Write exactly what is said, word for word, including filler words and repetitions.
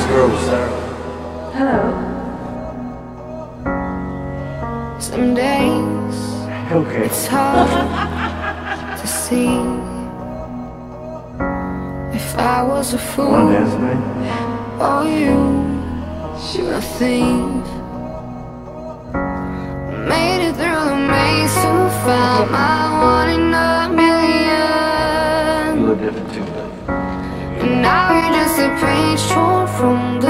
girl was Sarah. Hello. Some days Okay. it's hard to see. If I was a Wanna fool dance tonight? or you a thief, made it through the maze to find my one in a million. You look different too, but And now you're just a page torn from the